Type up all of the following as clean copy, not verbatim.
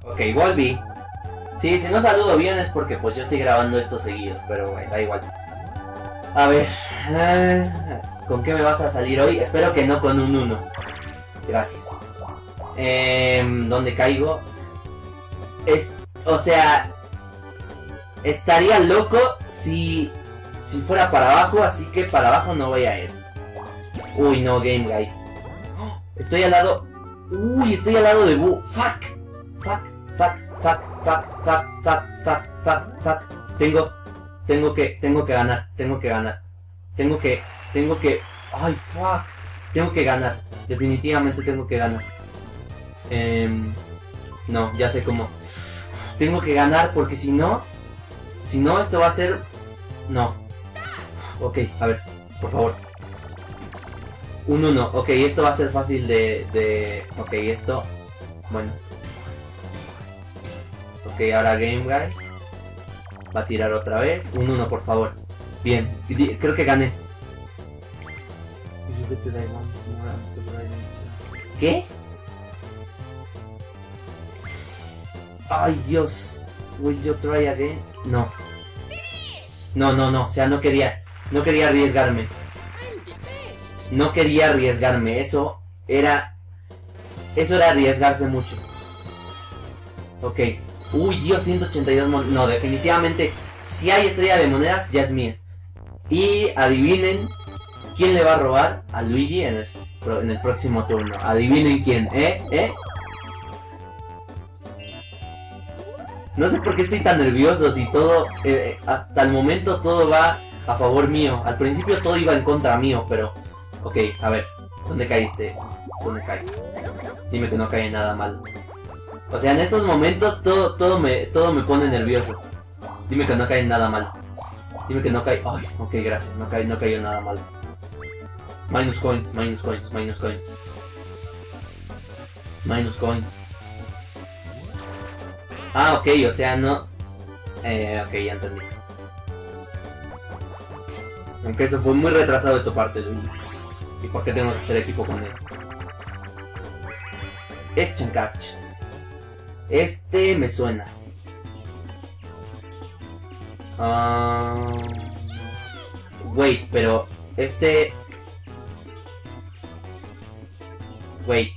Ok, volví. Sí, si no saludo bien es porque pues yo estoy grabando esto seguido, pero bueno, da igual. A ver, ¿con qué me vas a salir hoy? Espero que no con un 1. Gracias. ¿Dónde caigo? O sea, estaría loco si fuera para abajo, así que para abajo no voy a ir. Uy, no, Game Guy. Estoy al lado... Uy, estoy al lado de Boo. Fuck. Tengo que ganar. Ay, fuck. Tengo que ganar. Definitivamente tengo que ganar. No, ya sé cómo. Tengo que ganar porque si no esto va a ser... No. Ok, a ver, por favor. Un 1, ok, esto va a ser fácil Ok, esto... Bueno. Ok, ahora Game Guy va a tirar otra vez. Un 1, por favor. Bien, creo que gané. ¿Qué? Ay, Dios. Will you try again? No. No, o sea, no quería arriesgarme. No quería arriesgarme, eso era arriesgarse mucho. Ok. Uy, Dios, 182 monedas. No, definitivamente, si hay estrella de monedas, ya es mía. Y adivinen quién le va a robar a Luigi en el próximo turno. Adivinen quién, No sé por qué estoy tan nervioso si todo, hasta el momento todo va a favor mío. Al principio todo iba en contra mío, pero... Ok, a ver, ¿dónde caíste? ¿Dónde cae? Dime que no cae nada mal. O sea, en estos momentos todo me pone nervioso. Dime que no cae nada mal. Dime que no cae... Ay, ok, gracias, no cayó nada mal. Minus coins. Ah, ok, o sea, no... ok, ya entendí. Aunque eso fue muy retrasado de tu parte, Luigi. ¿Y por qué tengo que hacer equipo con él? Echancach. Este me suena. Wait, pero... Wait.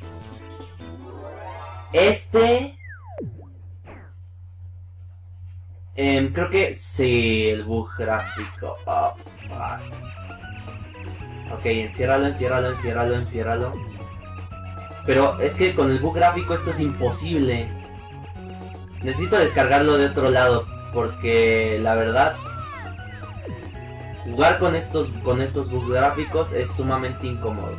Creo que sí, el bug gráfico. Oh, fuck. Ok, enciérralo. Pero es que con el bug gráfico esto es imposible. Necesito descargarlo de otro lado, porque la verdad, jugar con estos bugs gráficos es sumamente incómodo.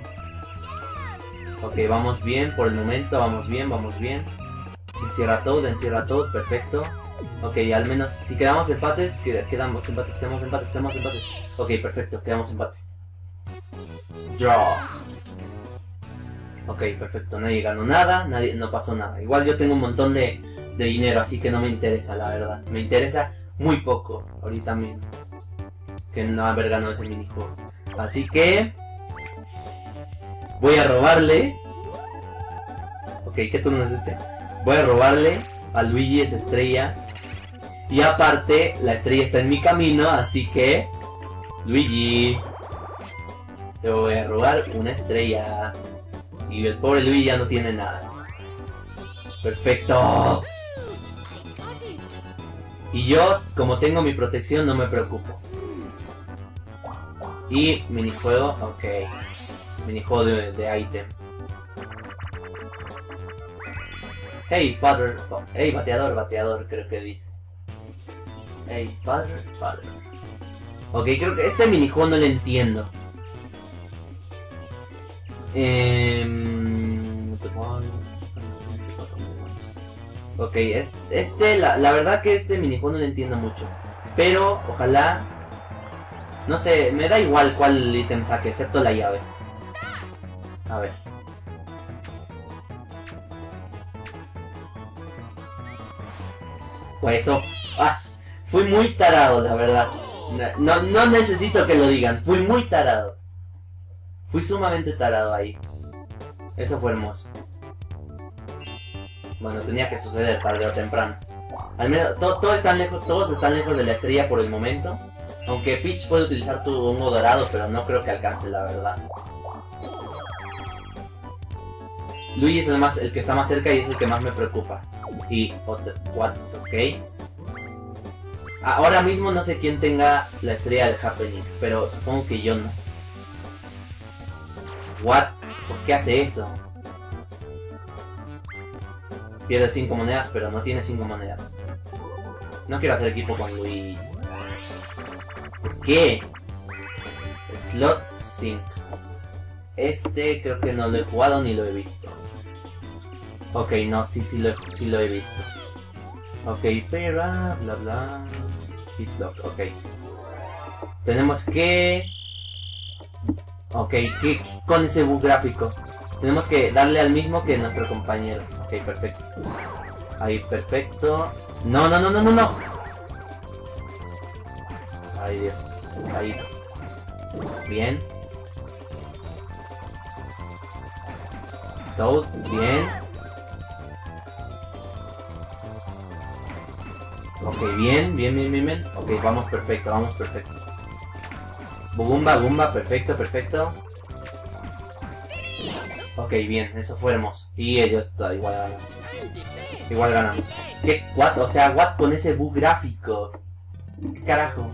Ok, vamos bien, por el momento, vamos bien. Encierra todo, perfecto. Ok, al menos si quedamos empates, quedamos empates. Ok, perfecto, quedamos empates. Draw. Ok, perfecto, nadie ganó nada, no pasó nada. Igual yo tengo un montón de dinero, así que no me interesa, la verdad. Me interesa muy poco, ahorita mismo, que no haber ganado ese minijuego. Así que... voy a robarle... Ok, ¿qué turno es este? Voy a robarle a Luigi esa estrella. Y aparte, la estrella está en mi camino, así que... Luigi... te voy a robar una estrella. Y el pobre Luigi ya no tiene nada. Perfecto. Y yo, como tengo mi protección, no me preocupo. Y minijuego, ok. Minijuego de ítem. Hey, father. Hey, bateador, creo que dice. Hey, father. Ok, creo que este minijuego no lo entiendo. Ok, la verdad que este minijuego no lo entiendo mucho. Pero, ojalá... No sé, me da igual cuál ítem saque, excepto la llave. A ver. Pues eso... ¡Ah! Fui muy tarado, la verdad. No necesito que lo digan, fui muy tarado. Fui sumamente tarado ahí. Eso fue hermoso. Bueno, tenía que suceder tarde o temprano. Al menos, todos están lejos de la estrella por el momento. Aunque Peach puede utilizar tu hongo dorado, pero no creo que alcance, la verdad. Luigi es el que está más cerca y es el que más me preocupa. Y what, ok. Ahora mismo no sé quién tenga la estrella del Happening, pero supongo que yo no. What? ¿Por qué hace eso? Pierde 5 monedas, pero no tiene 5 monedas. No quiero hacer equipo con Luigi. ¿Por qué? Slot Sync. Este creo que no lo he jugado ni lo he visto. Ok, no, sí lo he visto. Ok, pero bla bla. Hitlock, ok. Tenemos que... Ok, ¿qué con ese bug gráfico? Tenemos que darle al mismo que nuestro compañero. Ok, perfecto. Ahí, perfecto. No, no, no, no, no, no. Ay, Dios. Ahí. Bien. Toad, bien. Ok, bien, bien, bien, bien, bien. Ok, vamos perfecto, vamos perfecto. Bugumba, Gumba, perfecto, perfecto. Ok, bien, eso fue hermoso. Y ellos igual ganan. Igual ganamos. ¿Qué? ¿What? O sea, ¿what con ese bug gráfico? ¿Qué carajo?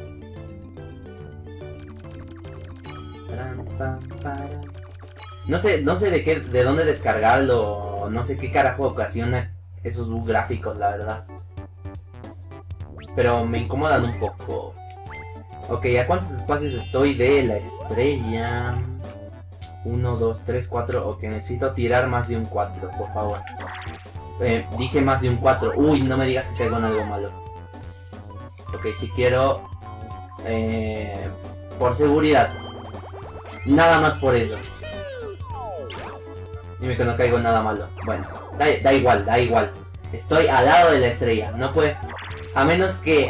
No sé de dónde descargarlo. No sé qué carajo ocasiona esos bugs gráficos, la verdad. Pero me incomodan un poco. Ok, ¿a cuántos espacios estoy de la estrella? 1, 2, 3, 4. Ok, necesito tirar más de un 4, por favor. Dije más de un 4. Uy, no me digas que caigo en algo malo. Ok, si quiero... por seguridad. Nada más por eso. Dime que no caigo en nada malo. Bueno, da igual, da igual. Estoy al lado de la estrella. No puede... A menos que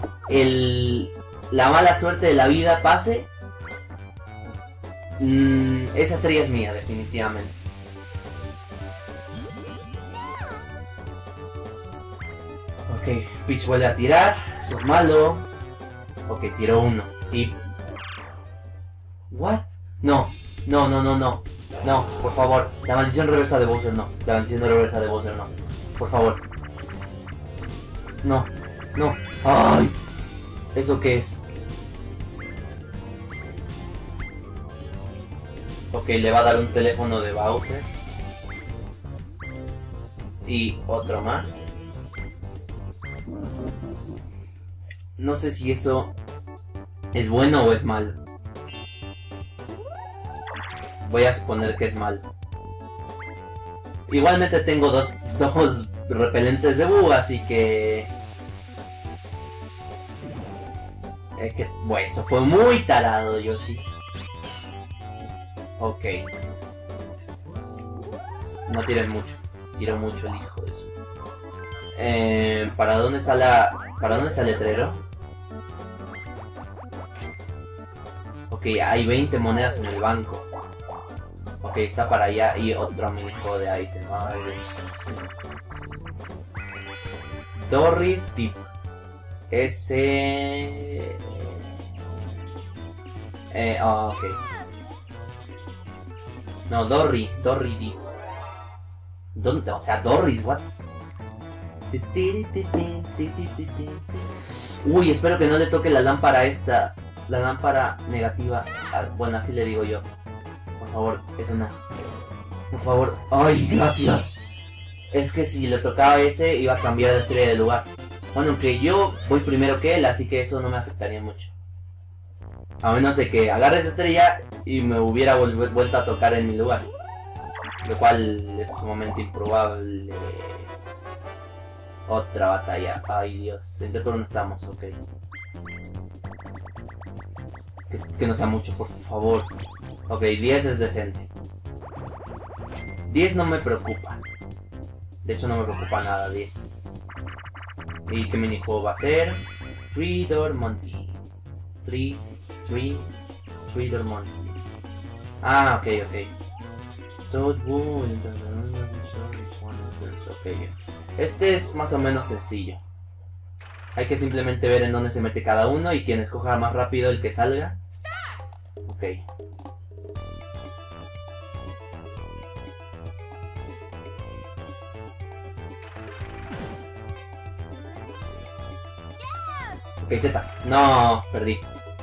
la mala suerte de la vida pase. Esa estrella es mía, definitivamente. Ok, Peach vuelve a tirar. Eso es malo. Ok, tiró uno. Y... ¿What? No, no, no, no, no. No, por favor. La maldición reversa de Bowser no. La maldición reversa de Bowser no. Por favor. No, no. ¡Ay! ¿Eso qué es? Ok, le va a dar un teléfono de Bowser. Y otro más. No sé si eso es bueno o es malo. Voy a suponer que es malo. Igualmente tengo dos repelentes de bug, así que... bueno, eso fue muy tarado, Yoshi. Ok. No tires mucho. Tiro mucho el hijo de eso. ¿Para dónde está el letrero? Ok, hay 20 monedas en el banco. Ok, está para allá y otro minijuego de ítem. Doris Deep. Ese... ok. No, Dory Deep. ¿Dónde? O sea, Doris, what? Uy, espero que no le toque la lámpara esta. La lámpara negativa. Bueno, así le digo yo. Por favor, eso no. Por favor. ¡Ay, gracias! Es que si le tocaba ese, iba a cambiar de serie de lugar. Bueno, que yo voy primero que él, así que eso no me afectaría mucho. A menos de que agarre esa estrella y me hubiera vuelto a tocar en mi lugar. Lo cual es sumamente improbable. Otra batalla. Ay, Dios. ¿En qué turno estamos? Ok. Que no sea mucho, por favor. Ok, 10 es decente. 10 no me preocupa. De hecho no me preocupa nada 10. ¿Y qué minijuego va a ser? Three-Door Monty. Three-Door Monty. Ah, ok. Toad Bull. Ok, Ok, bien. Este es más o menos sencillo. Hay que simplemente ver en dónde se mete cada uno y quien escoja más rápido el que salga. Ok. Ok, Z. No, perdí.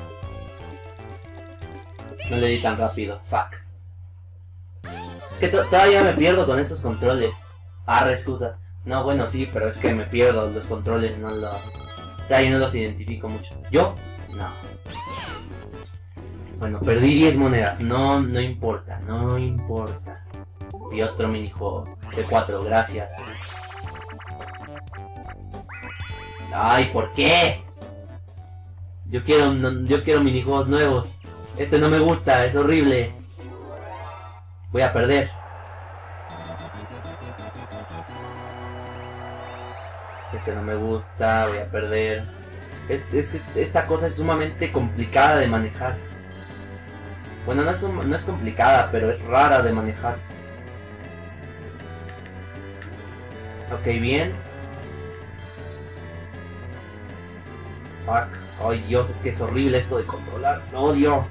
No le di tan rápido. Fuck. Es que todavía me pierdo con estos controles. Arre, excusa. No, bueno, sí, pero es que me pierdo los controles, no los... Ya, yo no los identifico mucho. ¿Yo? No. Bueno, perdí 10 monedas. No, no importa, no importa. Y otro minijuego. C4, gracias. Ay, ¿por qué? Yo quiero minijuegos nuevos. Este no me gusta, es horrible. Voy a perder. Este no me gusta, voy a perder. Esta cosa es sumamente complicada de manejar. Bueno, no es complicada, pero es rara de manejar. Ok, bien. Fuck. Ay, Dios, es que es horrible esto de controlar. Lo odio.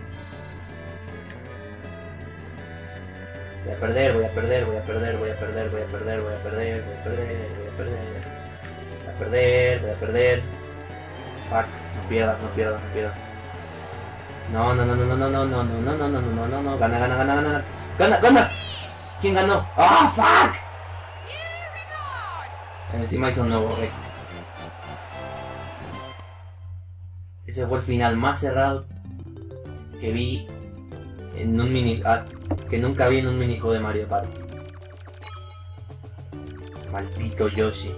Voy a perder, voy a perder, voy a perder, voy a perder, voy a perder, voy a perder, voy a perder, voy a perder. Voy a perder, voy a perder. Fuck, no pierdas, no pierdas, no pierdas. No, no, no, no, no, no, no, no, no, no, no, no, no, no, no, gana, gana, gana, gana. ¡Gana, gana! ¿Quién ganó? ¡Ah, fuck! Encima hizo un nuevo rey. Ese fue el final más cerrado que vi en un que nunca vi en un minijuego de Mario Party. Maldito Yoshi.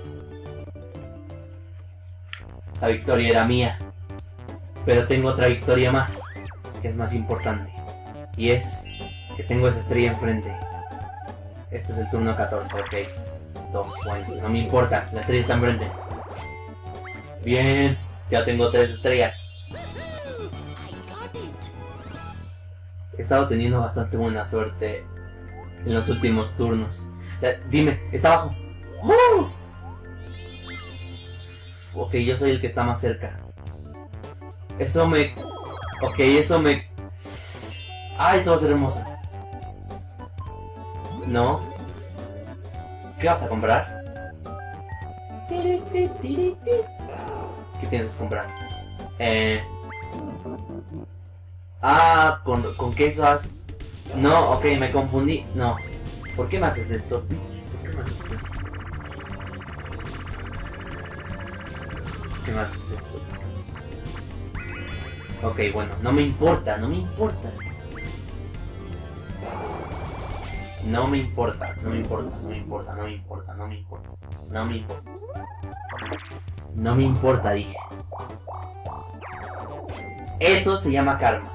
La victoria era mía. Pero tengo otra victoria más, que es más importante. Y es que tengo esa estrella enfrente. Este es el turno 14, ok. 2, bueno, no me importa, la estrella está enfrente. Bien, ya tengo 3 estrellas. He estado teniendo bastante buena suerte en los últimos turnos. Dime, ¿está abajo? ¡Oh! Ok, yo soy el que está más cerca. Eso me... Ok, eso me... Ah, esto va a ser hermoso. No. ¿Qué vas a comprar? ¿Qué piensas comprar? Ah, con queso has... No, ok, me confundí. No. ¿Por qué me haces esto? ¿Por qué me haces esto? ¿Qué me haces esto? Ok, bueno, no me importa, no me importa. No me importa, no me importa, no me importa, no me importa, no me importa. No me importa. No me importa, dije. Eso se llama karma.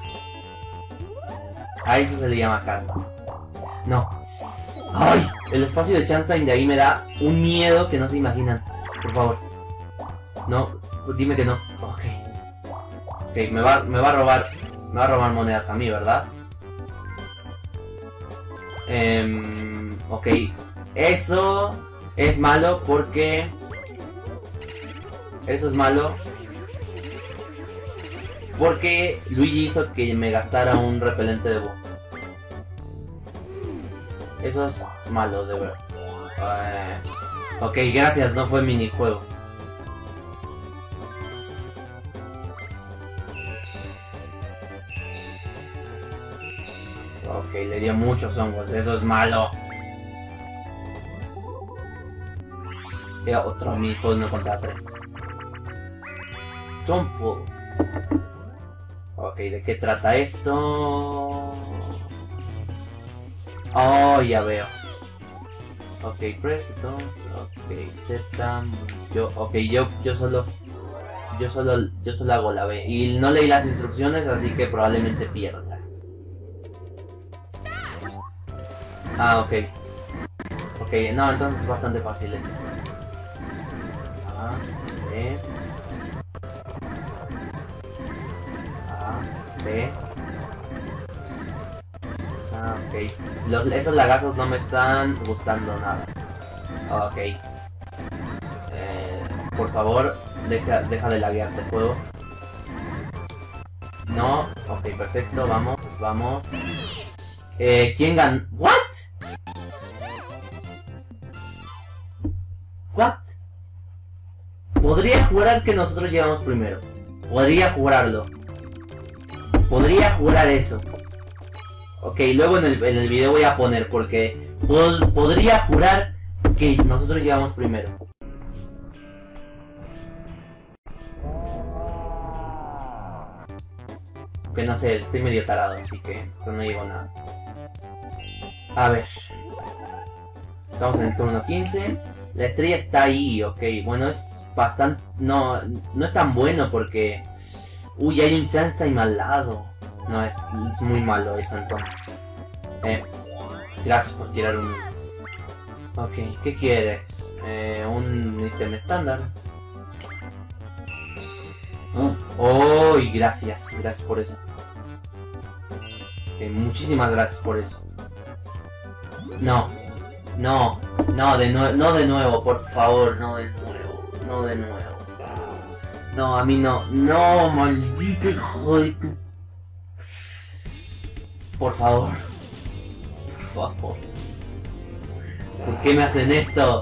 A eso se le llama karma. No. ¡Ay! El espacio de Chance de ahí me da un miedo que no se imaginan. Por favor. No, dime que no. Ok. Ok, me va a robar monedas a mí, ¿verdad? Ok. Eso es malo porque... Eso es malo porque Luigi hizo que me gastara un repelente de búho. Eso es malo, de verdad. Ok, gracias, no fue minijuego. Ok, le dio muchos hongos, eso es malo. Era otro minijuego, no contra 3. Trompo. Ok, ¿de qué trata esto? Oh, ya veo. Ok, press buttons. Ok, Z. Yo solo hago la B. Y no leí las instrucciones, así que probablemente pierda. Ah, ok. Ok, no, entonces es bastante fácil esto. A, B. A, B. Ah, ok. Esos lagazos no me están gustando nada. Ok. por favor, deja de laguearte el juego. No, ok, perfecto, vamos, vamos. ¿Quién ganó? ¿What? ¿What? Podría jurar que nosotros llegamos primero. Podría jurarlo. Podría jurar eso. Ok, luego en el video voy a poner porque podría jurar que nosotros llegamos primero. Que no sé, estoy medio tarado, así que no digo nada. A ver. Estamos en el turno 15. La estrella está ahí, ok. Bueno, es bastante... No es tan bueno porque... Uy, hay un Sunstime al lado. No, es muy malo eso entonces. Gracias por tirar un... Ok, ¿qué quieres? Un ítem estándar. Oh, y gracias por eso. Muchísimas gracias por eso. No, de nuevo, por favor, no de nuevo. No, a mí no, maldito hijo de tu... Por favor. ¿Por qué me hacen esto?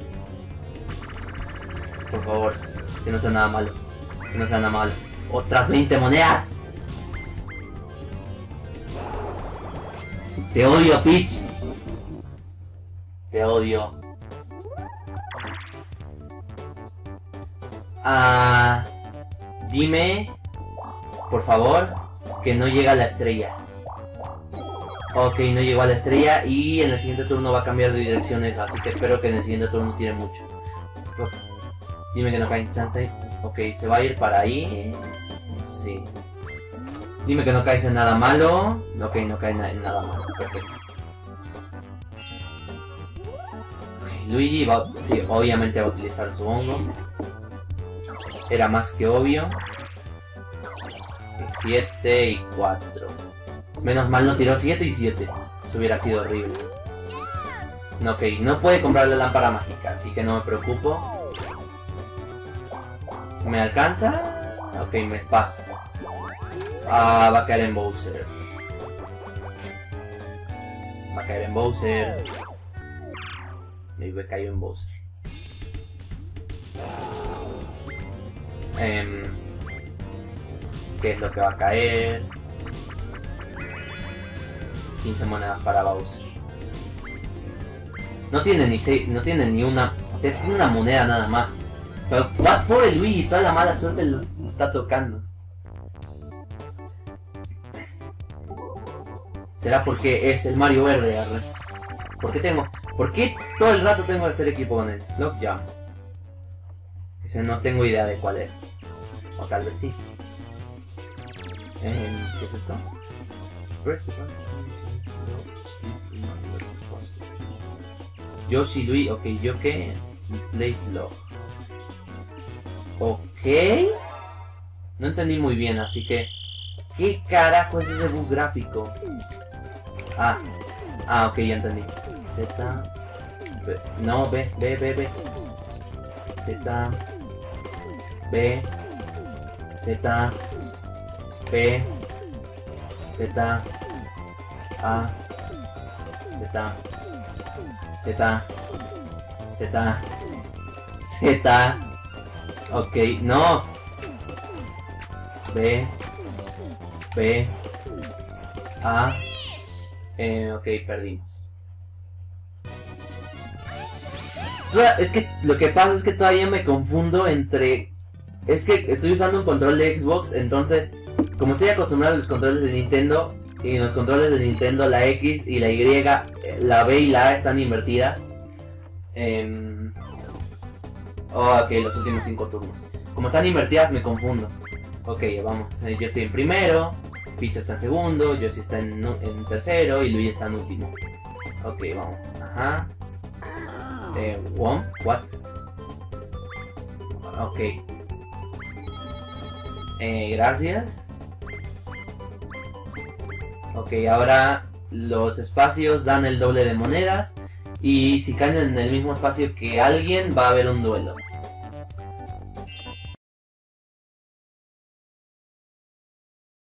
Por favor, que no sea nada malo. Que no sea nada malo. ¡Otras 20 monedas! ¡Te odio, Peach! ¡Te odio! Dime, por favor, que no llega a la estrella. Ok, no llegó a la estrella y en el siguiente turno va a cambiar de dirección eso, así que espero que en el siguiente turno tire mucho. Dime que no cae en Sunstime. Ok, se va a ir para ahí. Sí. Dime que no caes en nada malo. Ok, no cae en nada malo. Perfecto. Okay, Luigi va... Sí, obviamente va a utilizar su hongo. Era más que obvio. 7 y 4. Menos mal no tiró 7 y 7. Eso hubiera sido horrible. Ok, no puede comprar la lámpara mágica, así que no me preocupo. ¿Me alcanza? Ok, me pasa. Va a caer en Bowser. Me cayó en Bowser. ¿Qué es lo que va a caer? 15 monedas para Bowser. No tiene ni 6, no tiene ni una. Es una moneda nada más. Pero pobre Luigi, toda la mala suerte lo está tocando. ¿Será porque es el Mario Verde, arre? ¿Por qué todo el rato tengo que hacer equipo con él? Lockjam. Ese no tengo idea de cuál es. O tal vez sí. ¿Qué es esto? Yoshi, Luigi, ok, yo qué. Place Log. Ok. No entendí muy bien, así que... ¿Qué carajo es ese bug gráfico? Ok, ya entendí. Z... B, no, B. Z... B... Z... P... Z... A... Z... Z... Z... Ok, no. B... A... ok, perdimos. Es que lo que pasa es que todavía me confundo entre... Es que estoy usando un control de Xbox, entonces... Como estoy acostumbrado a los controles de Nintendo, y en los controles de Nintendo la X y la Y, la B y la A están invertidas. Ok, los últimos 5 turnos. Como están invertidas me confundo. Ok, vamos. Yo estoy en primero, Peach está en segundo, Yoshi está en tercero y Luigi está en último. Ok, vamos. Ajá. What? Ok. Gracias. Ok, ahora los espacios dan el doble de monedas. Y si caen en el mismo espacio que alguien, va a haber un duelo.